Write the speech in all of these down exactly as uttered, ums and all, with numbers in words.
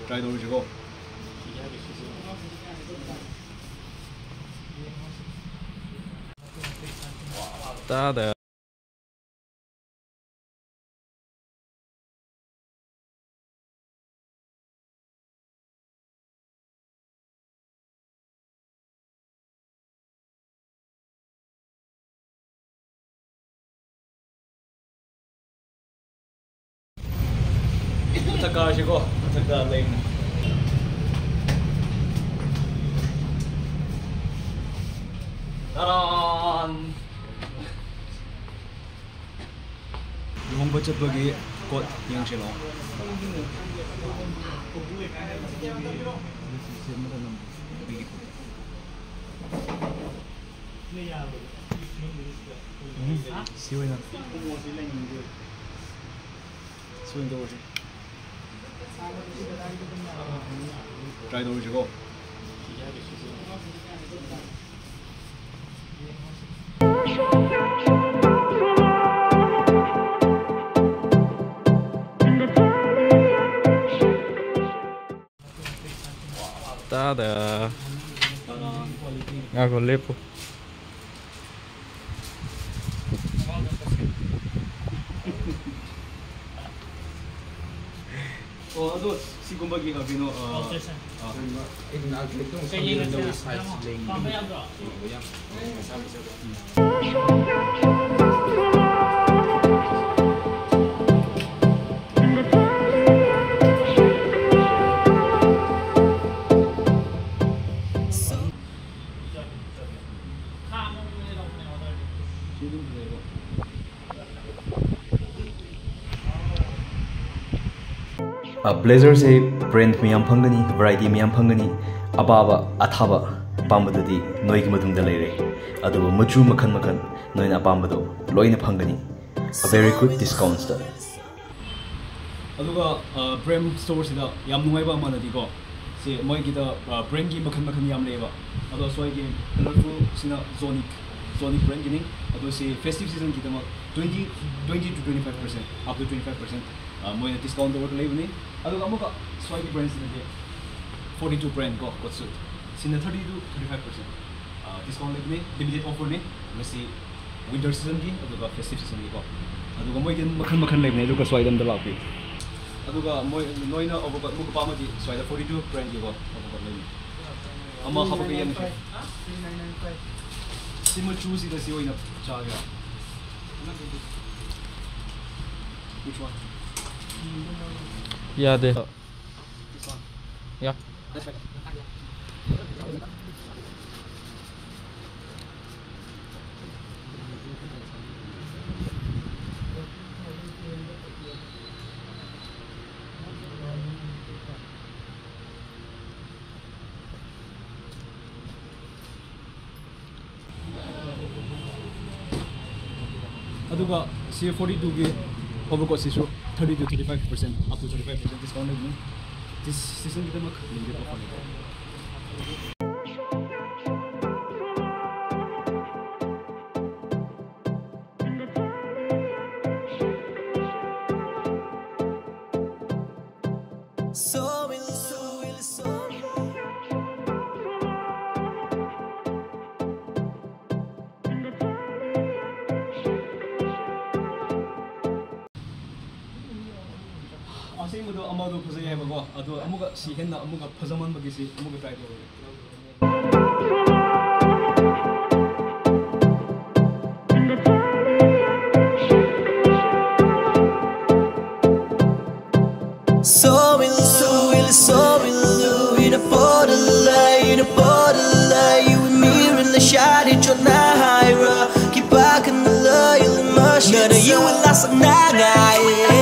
try 넣으시고. 따다. 부탁하시고 부탁드립니다. 따란. yung budget bagi kot yang sila. Siway na. Siway daw siya. Try daw siya ko. 따다. Ako lepo. Oh, ano si kumbagi ka bino ah ah Kaya yung size lang. Mamaya bro. Blazer से brand मियाम फंगनी variety मियाम फंगनी अबाबा अथाबा पामबदुदी नोई की मधुंग लेरे अदुबो मचू मखन मखन नोइन अपामबदो लोइन फंगनी a very good discounts da aduga prem store sida yam nungai ba manadi ko se moi gi da brand gi makhan makhan yam leba ado soi gi colorful sina zonic zonic brand gi ning ado se festive season gi da twenty to twenty-five percent up to twenty-five percent moi na discount do leba ni aduga amuka soi gi brand sina de forty-two brand ko ko suit sina thirty to thirty-five percent discount leba ni limited offer ni masi winter season gi aduga festive season gi ko aduga moi gen makhan makhan leba ni aduga soi dam da lapi aduga moi noina obuka muka pamati soi da forty-two brand gi ko obuka lebi ama habuka yan ni sima choose da si oina chaga which one Yeah, de. this one Yeah. that's right aduga C forty-two ge overcoat sisu thirty to thirty-five percent up to thirty-five percent discount lagi this season kita mak limited offer ni so in love, so asin mo do amado phajai hai bago ado amuga si henna amuga phajaman bagi si amuga try do so in love, so in love, in a borderline, in a borderline, you and me really shot it your naira, keep back in the love, you must none of you will last a night.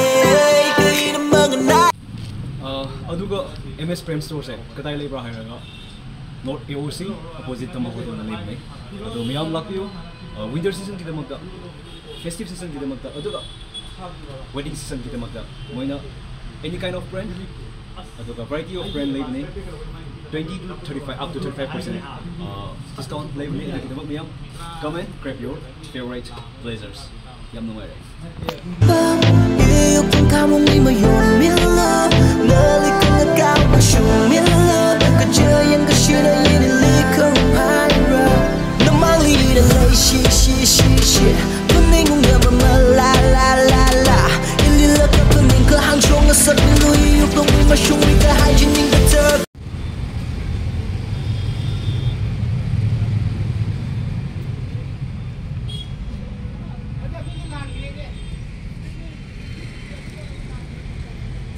aduga M S PREMSTORE se kadai lebra hairaga North A O C opposite tama ko na lebne ado miyam lakyo winter season ki damakta festive season ki damakta aduga wedding season ki damakta moina any kind of brand aduga variety of brand lebne twenty to thirty-five up to thirty-five percent uh, discount lebne ina ki damak miyam come and grab your favorite blazers yam no mare You can come with me, but you're in love. Love, you can look out.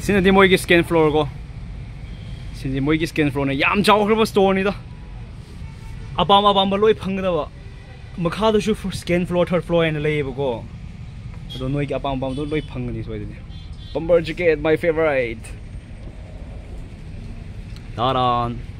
Sinadi moigi scan floor ko. Sinadi moigi scan floor na yam jaw khaba store ni da. Abam abam ba loi phangda ba. Makha da shu scan floor third floor and lay ko. Ado noigi abam abam do loi phangni soi ni. Bomber jacket my favorite. Daran.